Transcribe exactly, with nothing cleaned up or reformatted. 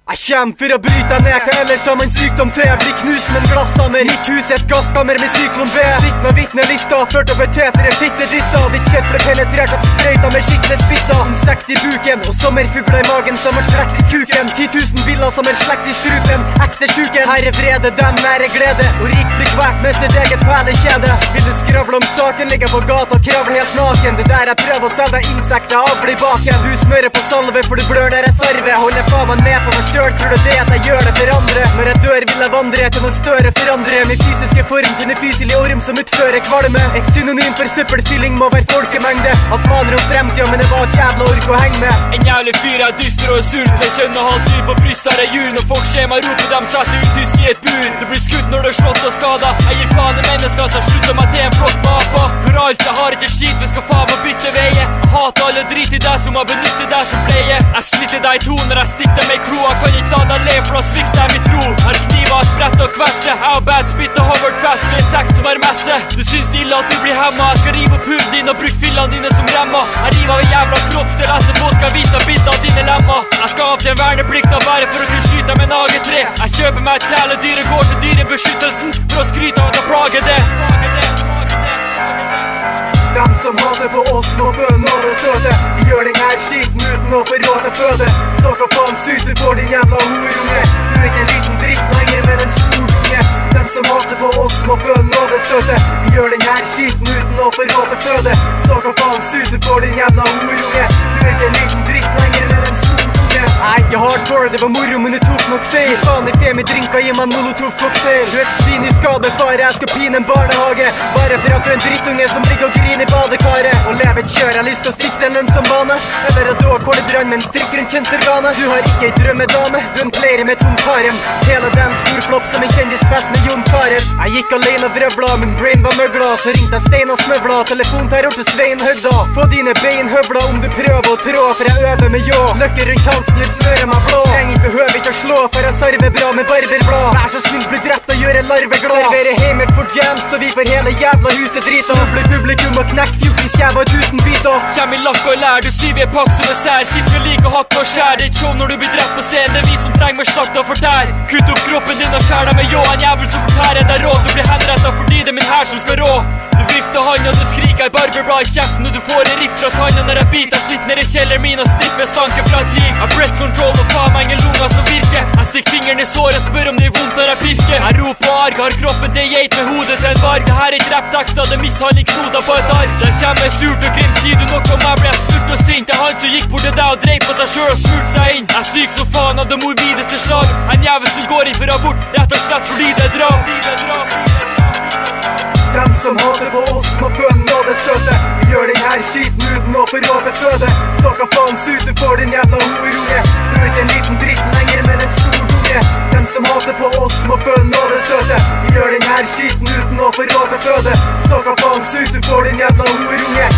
Jeg kjem for å bryte deg ned, hva ellers har man sykdom til. Jeg blir knust med en glasshammer, mitt hus er et gasskammer med syklon B. Sitt med vitnelista, ført opp et te for en fitte dissa. Ditt kjøtt ble penetrert av sprøyta med skikkelig spisser. Insekt i buken, og sommerfugler i magen som har slekt i kuken. ti tusen biler som er slekt i strupen, ekte sjuken. Her er vrede, dem nære glede, og rik blir kvært med sitt eget perlekjede. Vil du skravle om saken, ligger på gata og kravle helt naken. Det der jeg prøver å selge deg insekter, avl i baken. Du smører på salve for du blør der jeg serve. Holder faen meg med for meg selv. Tror du det at jeg gjør det for andre? Når jeg dør vil jeg vandre til noe større forandre. Min fysiske form til en fyselig orm som utfører kvalme. Et synonym for søppelfylling må være folkemengde. At planer om fremtida, men det var et jævla ork å henge med. En jævlig fyr er dyster og surt. Ved kjønn og halvt dyr på bryst har jeg jul. Når folk skjer meg roper dem setter ut tysk i et bur. Du blir skutt når du er slått og skada. Jeg gir faen i mennesker som slutter meg til en flott mapa. For alt jeg har ikke skit, vi skal faen meg bytte veie. Jeg hater alle drit i deg som har benyttet deg som pleie. Jeg slitter deg i to når jeg stikker deg med kloa. Kan ikke la deg le, for da svikter jeg mitt tro. Har kniver, sprett og kveste. Jeg har bad spit og Howard fast med sekt som er messe. Du syns det ille at du blir hemma. Jeg skal rive opp huden din og bruke fillene dine som remma. Jeg river av en jævla kroppsdel etterpå, skal vise deg bitt av dine lemmer. Jeg skal av til en verneplikt av bare for å kunne skyte med en A G tre. Jeg kjøper meg et kjæledyr og går til dyrebeskyttelsen for å skryte av at jeg plager det. Dem som hater på oss må føle nådestøtet. Vi gjør den her skiten uten å få råd til føde. Så hva faen sykt du får din jævla horunge. Du er ikke en liten dritt lenger med den stortunge. Dem som hater på oss må føle nådestøtet. Vi gjør den her skiten uten å få råd til føde. Så hva faen sykt du får din jævla horunge. Du er ikke en liten dritt lenger med den stortunge. Jeg er ikke hardcore, det var moro, men det tok nok feil. Faen i femi drinka, gi meg en molotov cocktail. Du er et svin i skadefare, jeg skal pine en barnehage. Bare for at du er en drittunge som ligger og griner i badekaret. Og leve et kjør, jeg har lyst til å stikke til en som bane. Eller at du har kolibrann med en strikk rundt kjønnsorganet. Du har ikke en drømmedame, du er en player med tom karem. Hele den storflopp som en kjendisfest med Jon Karer. Jeg gikk alene og vrøvla, min brain var møgla. Så ringte jeg Stein og smøvla, telefonterror til Svein Høgda. Få dine bein høvla om du prøver å trå, for jeg øver med ljå. Løkker rundt halsen, jeg smører meg blå. Jeg behøver ikke å slå, for jeg sarver bra med barberblad. Vær så snill, bli drept og gjøre larve glad. Serverer heimert på jam, så vi får hele jævla huset drita. Blir publikum og knekk fjortis kjæva tusen biter. Kjem i lakk og lær, du syr vi er pakk som er sær. Sitter like og hakk og skjær. Det er et show når du blir drept på scenen. Det er vi som trenger med slakt og fortær. Kutt opp kroppen din og skjær deg med ljå. En jævel som fortærer deg råd. Du blir henrettet fordi det er min her som skal rå. Du vifter handa, du skriker i barberblad i kjeften. Og du får en rift fra tanna når jeg biter. Jeg sitter nede i kjelleren min og stripper stanken fra et lik. Jeg breath control og faen meg ingen lunger som virker. Jeg stikker fingeren i såret og spør om det er vondt når jeg pirker. Jeg roper og arg, har kroppen til geit med hodet til en varg. Det her er ikke rapptekster, det er mishandling knoda på et arg. Der kommer surt og grimt, sier du noe om meg blir jeg sturt og sint. Det er han som gikk bort til deg og dreip på seg selv og smurt seg inn. Jeg er syk som faen av det morbideste slag. En jævel som går inn for abort, rett og slett fordi det er drap. Dem som hater på oss må føle nådestøtet. Vi gjør den her skiten uten å få råd til føde. Så hva faen sykt du får din jævla horunge. Du er ikke en liten dritt lenger med den stortunge. Dem som hater på oss må føle nådestøtet. Vi gjør den her skiten uten å få råd til føde. Så hva faen sykt du får din jævla horunge.